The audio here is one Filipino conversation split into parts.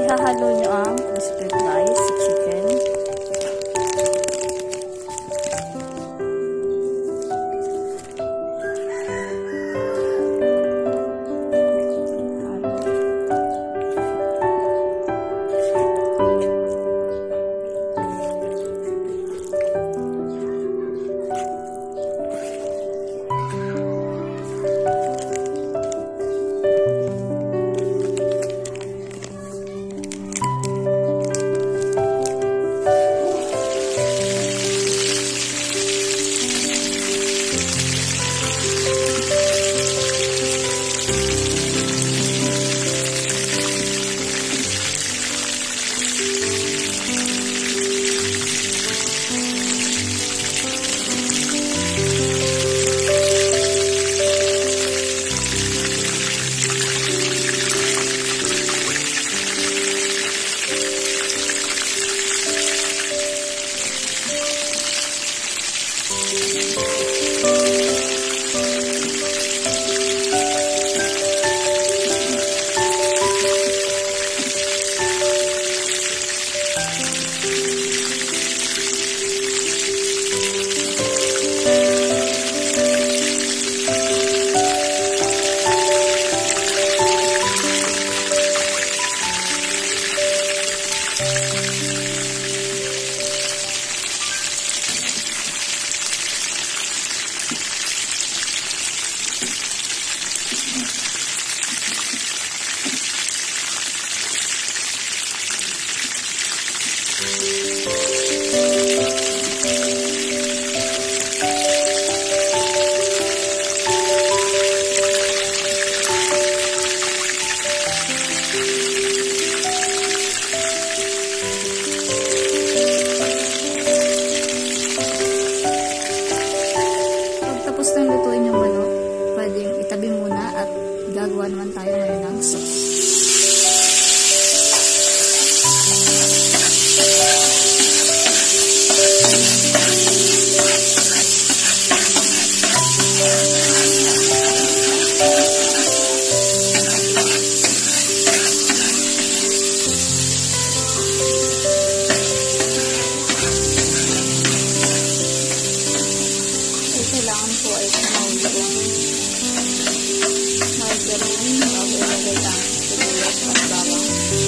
ihahalo nyo ang split rice sa chicken. Pagtapos ng lutuin yung manok, pwedeng itabi muna at gagawa naman tayo ngayon ng sauce. Kailangan po ay kumawin margarine bago ilagay ang sibuyas at bawang.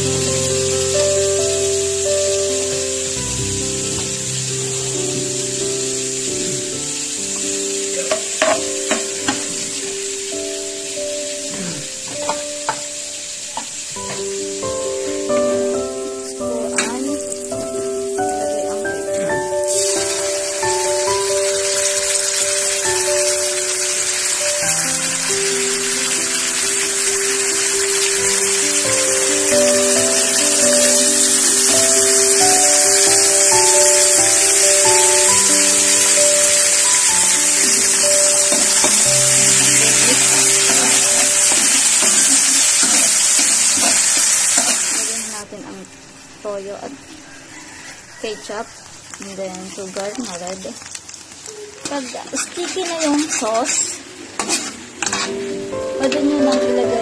Toyo at ketchup and then sugar na red. Pag sticky na yung sauce, pwede nyo nang ilagay